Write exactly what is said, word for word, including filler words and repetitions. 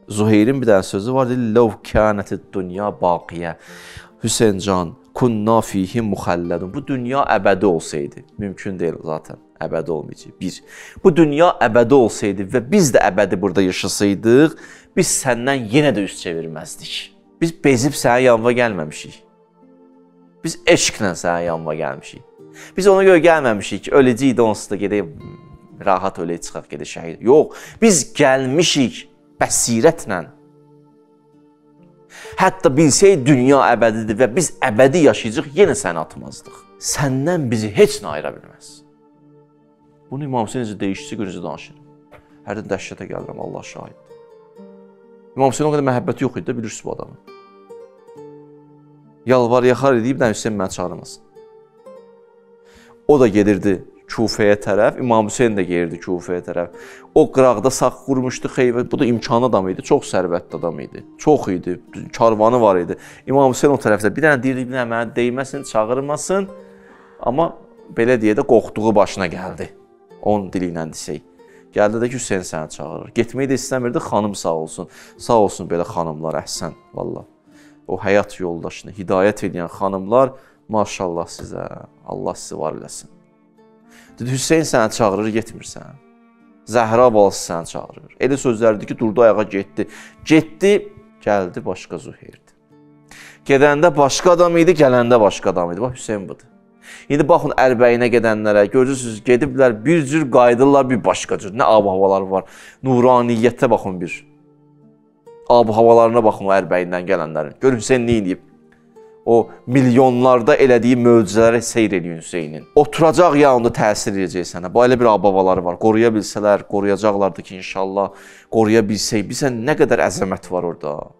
Zuheyrin bir dənə sözü var, deyil, Ləv kânətid dünya baqiyə, Hüseyn can, kunna fihi muxəlledun. Bu dünya əbədi olsaydı, mümkün deyil zaten, əbədi olmayacaq. Bir, bu dünya əbədi olsaydı və biz də əbədi burada yaşasaydıq, biz səndən yenə də üst çevirməzdik. Biz bezib sənə yanva gəlməmişik. Biz eşqlə sənə yanva gəlmişik. Biz ona görə gəlməmişik ki, öləcəyik də onsuz da gedək, rahat ölək çıxaq, gedək şəhid. Yox, biz gəlmişik bəsirətlə. Hətta bilsək dünya əbədidir və biz əbədi yaşayacaq, yenə səni atmazdıq. Səndən bizi heç nə ayıra bilməz. Bunu İmam Hüseyin necə değişikçi görüncə danışır. Hərdən dəhşətə gəlirəm, Allah şahiddir. İmam Hüseyin o qədər məhəbbəti yox idi də, bilirsiniz bu adamı. Yalvar, yaxar edib, nə Hüseyin məni çağırmasın. O da gedirdi Kufəyə tərəf, İmam Hüseyin də gelirdi Kufəyə tərəf. O qıraqda sağ qurmuşdu xeyvə, bu da imkanı adam idi, çox sərvətli adam idi. Çox idi, karvanı var idi. İmam Hüseyin o tərəfdə bir dənə deyirdi, bir dənə mənə deyməsin, çağırmasın. Amma belə deyə də qorxduğu başına gəldi. Onun dili ilə desək. Gəldi də ki, Hüseyin səni çağırır. Getməyi də istəmirdi, xanım sağ olsun. Sağ olsun belə xanımlar, əhsən, valla. O həyat yoldaşını hidayət edən xanımlar, maşallah sizə, Allah sizi var eləsin. Dedi, Hüseyin səni çağırır, getmirsən. Zəhra balası səni çağırır. Elə sözlərdi ki, durdu ayağa getdi. Getdi, gəldi başqa Zuheyrdir. Gedəndə başqa adam idi, gələndə başqa adam idi. Bax, Hüseyin budur. İndi baxın, ərbəyinə gedənlərə, görürsünüz, gediblər, bir cür qaydırlar, bir başqa cür. Nə ab-havalar var. Nuraniyyətə baxın bir. Ab-havalarına baxın o ərbəyindən gələnlərin. Görün, Hüseyin nə edib? O milyonlarda elədiyi möcüzələri seyr ediyor Hüseynin. Oturacaq yanında təsir edəcək sənə. Bu elə bir ab-havaları var. Qoruya bilsələr, qoruyacaqlardı ki, inşallah qoruya bilsək. Bilsən, nə qədər əzəmət var orada.